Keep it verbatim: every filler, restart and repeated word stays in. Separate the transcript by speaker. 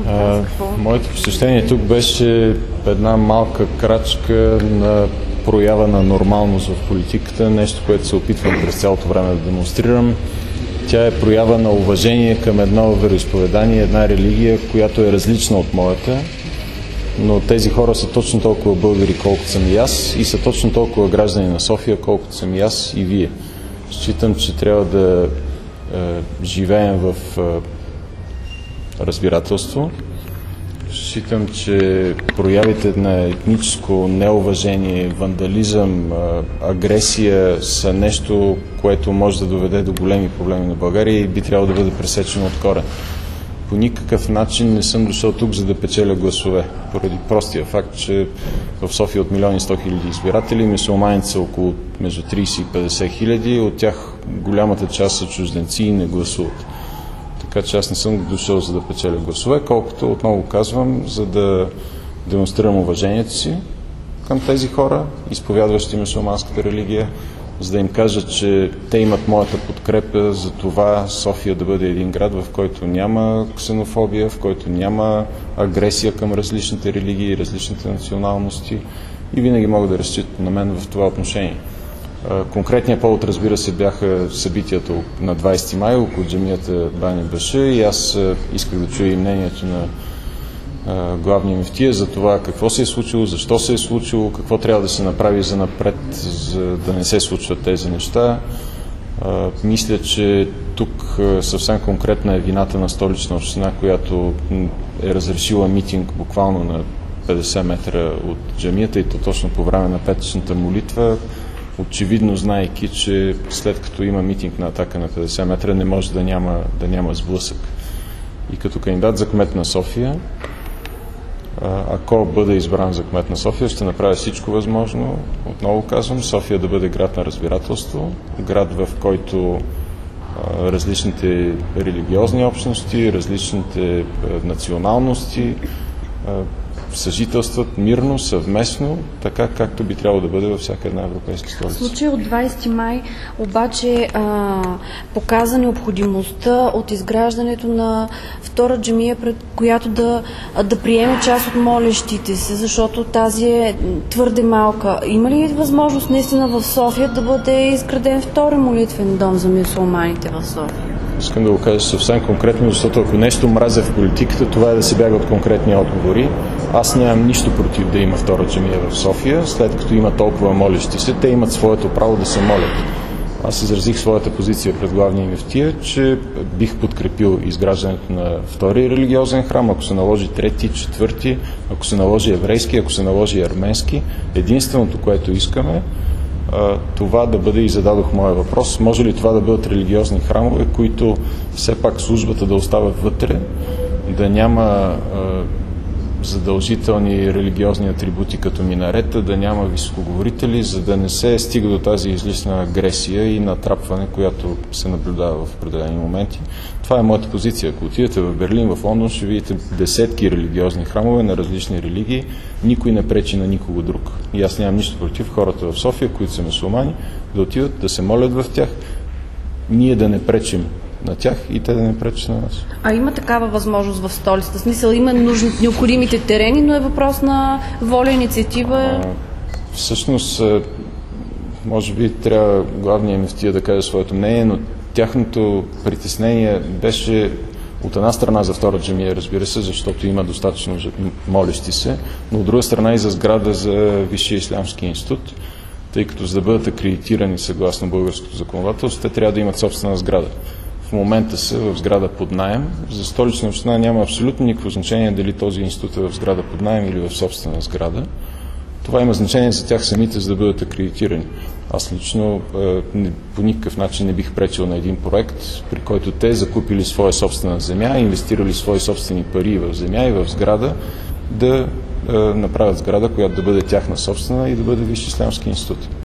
Speaker 1: А, моето посещение тук беше една малка крачка на проява на нормалност в политиката, нещо, което се опитвам през цялото време да демонстрирам. Тя е проява на уважение към едно вероизповедание, една религия, която е различна от моята, но тези хора са точно толкова българи, колкото съм и аз, и са точно толкова граждани на София, колкото съм и аз и вие. Считам, че трябва да е, живеем в е, разбирателство. Считам, че проявите на етническо неуважение, вандализъм, агресия са нещо, което може да доведе до големи проблеми на България и би трябвало да бъде пресечено от корен. По никакъв начин не съм дошъл тук, за да печеля гласове, поради простия факт, че в София от милион и сто хиляди избиратели, мюсюлманите са около между трийсет и петдесет хиляди, от тях голямата част са чужденци и не гласуват. Така че аз не съм дошъл за да печеля гласове, колкото отново казвам, за да демонстрирам уважението си към тези хора, изповядващи мюсюлманската религия, за да им кажа, че те имат моята подкрепа за това София да бъде един град, в който няма ксенофобия, в който няма агресия към различните религии и различните националности и винаги могат да разчитат на мен в това отношение. Конкретният повод, разбира се, бяха събитията на двайсети май около джамията Бани Баши и аз исках да чуя и мнението на главния мюфтия за това какво се е случило, защо се е случило, какво трябва да се направи за напред, за да не се случват тези неща. Мисля, че тук съвсем конкретна е вината на Столична община, която е разрешила митинг буквално на петдесет метра от джамията и то точно по време на петъчната молитва, очевидно знаейки, че след като има митинг на Атака на петдесет метра не може да няма, да няма сблъсък. И като кандидат за кмет на София, ако бъда избран за кмет на София, ще направя всичко възможно, отново казвам, София да бъде град на разбирателство, град, в който различните религиозни общности, различните националности съжителстват мирно, съвместно, така както би трябвало да бъде във всяка една европейска столица.
Speaker 2: В случая от двайсети май обаче а, показа необходимостта от изграждането на втора джамия, пред която да, да приеме част от молещите се, защото тази е твърде малка. Има ли възможност наистина в София да бъде изграден втори молитвен дом за мюсюлманите в София?
Speaker 1: Искам да го кажа съвсем конкретно, защото ако нещо мразя в политиката, това е да се бяга от конкретни отговори. Аз нямам нищо против да има втора джамия в София, след като има толкова молещи се, те имат своето право да се молят. Аз изразих своята позиция пред главния мюфтия, че бих подкрепил изграждането на втори религиозен храм, ако се наложи трети, четвърти, ако се наложи еврейски, ако се наложи арменски. Единственото, което искаме, това да бъде, и зададох моя въпрос, може ли това да бъдат религиозни храмове, които все пак службата да остават вътре, да няма задължителни религиозни атрибути като минарета, да няма високоговорители, за да не се стига до тази излишна агресия и натрапване, която се наблюдава в определени моменти. Това е моята позиция. Ако отидете в Берлин, в Лондон, ще видите десетки религиозни храмове на различни религии. Никой не пречи на никого друг. И аз нямам нищо против хората в София, които са мюсюлмани, да отидат, да се молят в тях. Ние да не пречим на тях и те да не пречат на нас.
Speaker 2: А има такава възможност в столицата? В смисъл, има нужни, необходимите терени, но е въпрос на воля, инициатива.
Speaker 1: А, всъщност, може би трябва главният мюфтия да каже своето мнение, но тяхното притеснение беше от една страна за втора джамия, разбира се, защото има достатъчно молещи се, но от друга страна и за сграда за Висшия ислямски институт, тъй като за да бъдат акредитирани съгласно българското законодателство, те трябва да имат собствена сграда. В момента са в сграда под наем. За Столична община няма абсолютно никакво значение дали този институт е в сграда под наем или в собствена сграда. Това има значение за тях самите, за да бъдат акредитирани. Аз лично е, по никакъв начин не бих пречил на един проект, при който те закупили своя собствена земя, инвестирали свои собствени пари в земя и в сграда, да е, направят сграда, която да бъде тяхна собствена и да бъде Висши ислямски институт.